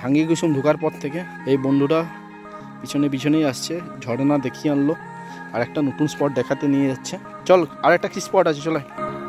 ঢাঙ্গি কুসুম ঢোকার পর থেকে এই বন্ধুটা পিছনেই আসছে, ঝর্ণা দেখিয়ে আনলো আর একটা নতুন স্পট দেখাতে নিয়ে যাচ্ছে। চল আর একটা কি স্পট আছে, চলে।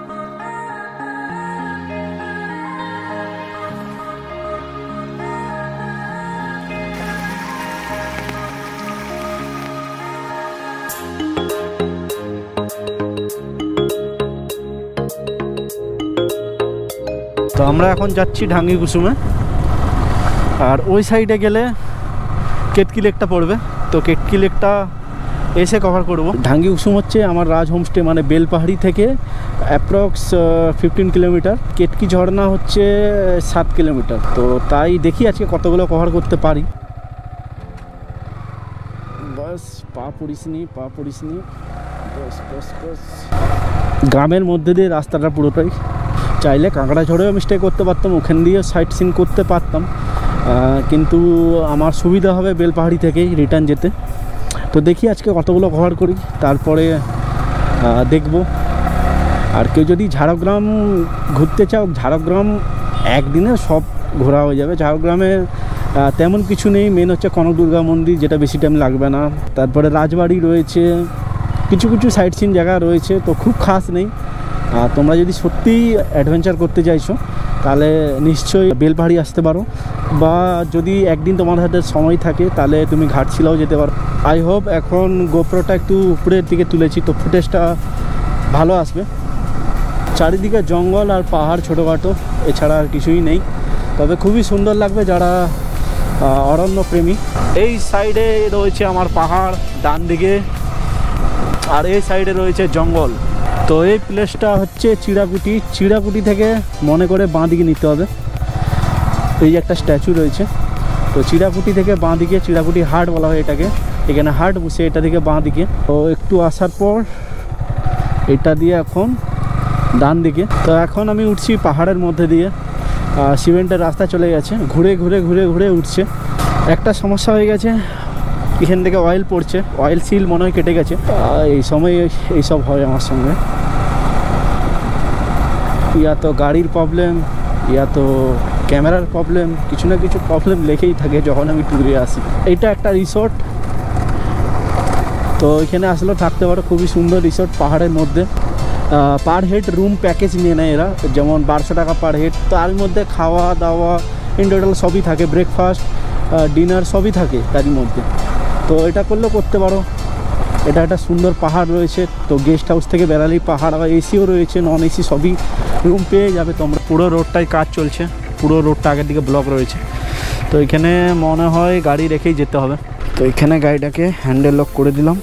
তো আমরা এখন যাচ্ছি ঢাঙ্গি কুসুমে, আর ওই সাইডে গেলে কেতকি লেকটা পড়বে, তো কেতকি লেকটা এসে কভার করব। ঢাঙ্গি কুসুম হচ্ছে আমার রাজ হোমস্টে, মানে বেলপাহাড়ি থেকে অ্যাপ্রক্স 15 কিলোমিটার। কেতকি ঝর্ণা হচ্ছে 7 কিলোমিটার। তো তাই দেখি আজকে কতগুলো কভার করতে পারি। বাস পা পড়িসনি বাস বাস বাস। গ্রামের মধ্যে দিয়ে রাস্তাটা পুরোটাই, চাইলে কাঁকড়াঝড়েও আমি স্টে করতে পারতাম, ওখান দিয়ে সাইট সিন করতে পারতাম, কিন্তু আমার সুবিধা হবে বেলপাহাড়ি থেকেই রিটার্ন যেতে। তো দেখি আজকে কতগুলো কভার করি, তারপরে দেখব। আর কেউ যদি ঝাড়গ্রাম ঘুরতে চাও, ঝাড়গ্রাম একদিনে সব ঘোরা হয়ে যাবে। ঝাড়গ্রামে তেমন কিছু নেই, মেন হচ্ছে কনক দুর্গা মন্দির, যেটা বেশি টাইম লাগবে না। তারপরে রাজবাড়ি রয়েছে, কিছু কিছু সাইট সিন জায়গা রয়েছে, তো খুব খাস নেই। তোমরা যদি সত্যিই অ্যাডভেঞ্চার করতে চাইছো তাহলে নিশ্চয়ই বেলপাহাড়ি আসতে পারো, বা যদি একদিন তোমার হাতে সময় থাকে তাহলে তুমি ঘাটশিলাও যেতে পারো। আই হোপ এখন গোপ্রোটা একটু উপরের দিকে তুলেছি, তো ফুটেজটা ভালো আসবে। চারিদিকে জঙ্গল আর পাহাড় ছোটোখাটো, এছাড়া আর কিছুই নেই, তবে খুবই সুন্দর লাগবে যারা অরণ্য প্রেমী। এই সাইডে রয়েছে আমার পাহাড় ডান দিকে, আর এই সাইডে রয়েছে জঙ্গল। তো এই প্লেসটা হচ্ছে চিড়াকুটি থেকে মনে করে বাঁ দিকে নিতে হবে। এই যে একটা স্ট্যাচু রয়েছে, তো চিড়াকুটি থেকে বাঁ দিকে, চিড়াকুটি হাট বলা হয় এটাকে, এখানে হাট বসে, এটা থেকে বাঁ দিকে। তো একটু আসার পর এটা দিয়ে এখন ডান দিকে। তো এখন আমি উঠছি পাহাড়ের মধ্যে দিয়ে, সিমেন্টের রাস্তা চলে গেছে, ঘুরে ঘুরে ঘুরে ঘুরে উঠছে। একটা সমস্যা হয়ে গেছে, এখান থেকে অয়েল পড়ছে, অয়েল সিল মনে হয় কেটে গেছে। এই সময় এইসব হয় আমার সঙ্গে, ইয়া তো গাড়ির প্রবলেম, ইয়া তো ক্যামেরার প্রবলেম, কিছু না কিছু প্রবলেম লেগেই থাকে যখন আমি ট্যুরে আসি। এইটা একটা রিসোর্ট, তো এখানে আসলেও থাকতে পারো, খুবই সুন্দর রিসোর্ট পাহাড়ের মধ্যে। পার হেড রুম প্যাকেজ নিয়ে নেয় এরা, যেমন 1200 টাকা পার হেড। তো তার মধ্যে খাওয়া দাওয়া ইন টোটাল সবই থাকে, ব্রেকফাস্ট ডিনার সবই থাকে তারই মধ্যে। তো এটা করলেও করতে পারো। এটা একটা সুন্দর পাহাড় রয়েছে, তো গেস্ট হাউস থেকে বেড়ালেই পাহাড়, এসিও রয়েছে, নন এসি সবই রুম পেয়ে যাবে তোমরা। পুরো রোডটাই কাজ চলছে, পুরো রোডটা আগের দিকে ব্লক রয়েছে, তো এখানে মনে হয় গাড়ি রেখেই যেতে হবে। তো এখানে গাড়িটাকে হ্যান্ডেল লক করে দিলাম।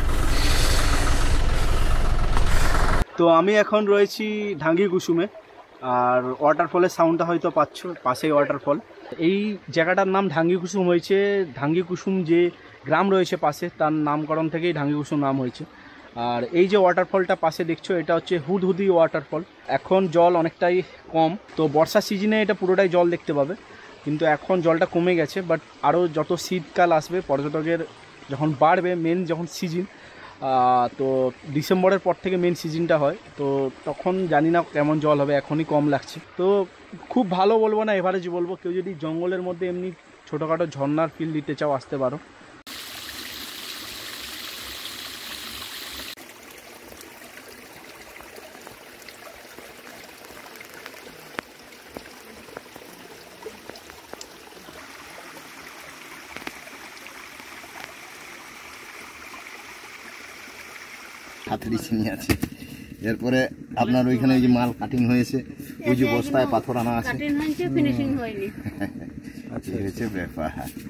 তো আমি এখন রয়েছি ঢাঙ্গি কুসুমে, আর ওয়াটারফলের সাউন্ডটা হয়তো পাচ্ছ, পাশেই ওয়াটারফল। এই জায়গাটার নাম ঢাঙ্গি কুসুম হয়েছে, ঢাঙ্গি কুসুম যে গ্রাম রয়েছে পাশে, তার নামকরণ থেকেই ঢাঙ্গি কুসুম নাম হয়েছে। আর এই যে ওয়াটারফলটা পাশে দেখছো, এটা হচ্ছে হুদহুদি ওয়াটারফল। এখন জল অনেকটাই কম, তো বর্ষা সিজনে এটা পুরোটাই জল দেখতে পাবে, কিন্তু এখন জলটা কমে গেছে। বাট আরও যত শীতকাল আসবে, পর্যটকের যখন বাড়বে, মেন যখন সিজন, তো ডিসেম্বরের পর থেকে মেন সিজনটা হয়, তো তখন জানি না কেমন জল হবে, এখনই কম লাগছে। তো খুব ভালো বলবো না, এভারেজ বলবো। কেউ যদি জঙ্গলের মধ্যে এমনি ছোটোখাটো ঝর্নার ফিল দিতে চাও, আসতে পারো। হাতেরই চিনি আছে, এরপরে আপনার ওইখানে ওই যে মাল কাটিং হয়েছে, ওই যে বস্তায় পাথর আনা আছে, ফিনিশিং হয়নি, আচ্ছা হয়েছে ব্যাপার।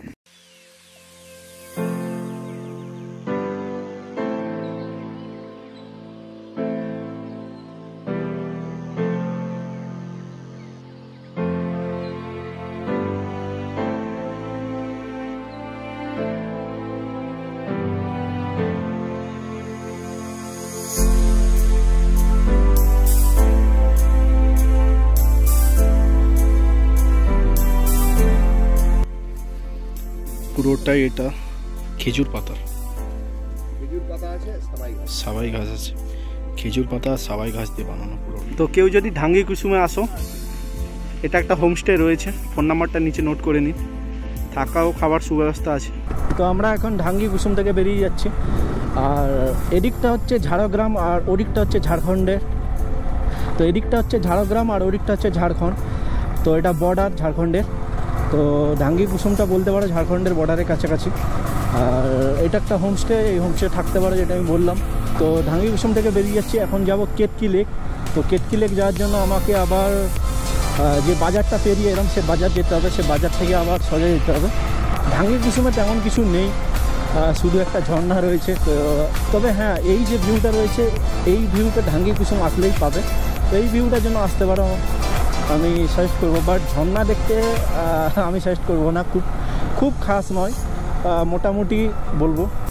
পুরোটাই এটা খেজুর পাতার, খেজুর পাতা আছে, সাবাই ঘাস আছে, খেজুর পাতা সাবাই ঘাস দিয়ে বানানো পুরো। তো কেউ যদি ঢাঙ্গি কুসুমে আসো, এটা একটা হোমস্টে রয়েছে, ফোন নাম্বারটা নিচে নোট করে নিন। থাকা ও খাবার সুব্যবস্থা আছে। তো আমরা এখন ঢাঙ্গি কুসুম থেকে বেরিয়ে যাচ্ছি। আর এদিকটা হচ্ছে ঝাড়গ্রাম আর ওদিকটা হচ্ছে ঝাড়খণ্ডের। তো এদিকটা হচ্ছে ঝাড়গ্রাম আর ওদিকটা হচ্ছে ঝাড়খণ্ড। তো এটা বর্ডার ঝাড়খণ্ডের। তো ঢাঙ্গি কুসুমটা বলতে পারো ঝাড়খণ্ডের বর্ডারের কাছাকাছি। আর এটা একটা হোমস্টে, এই হোমস্টে থাকতে পারো, যেটা আমি বললাম। তো ঢাঙ্গি কুসুম থেকে বেরিয়ে যাচ্ছি, এখন যাব কেতকি লেক। তো কেতকি লেক যাওয়ার জন্য আমাকে আবার যে বাজারটা পেরিয়ে এলাম সে বাজার যেতে হবে, সে বাজার থেকে আবার সোজা যেতে হবে। ঢাঙ্গি কুসুমে তেমন কিছু নেই, শুধু একটা ঝর্ণা রয়েছে। তো তবে হ্যাঁ, এই যে ভিউটা রয়েছে, এই ভিউটা ঢাঙ্গি কুসুম আসলেই পাবে। তো এই ভিউটার জন্য আসতে পারো, আমি সাজেস্ট করবো। বাট ঝর্ণা দেখতে আমি সাজেস্ট করবো না, খুব খাস নয়, মোটামুটি বলবো।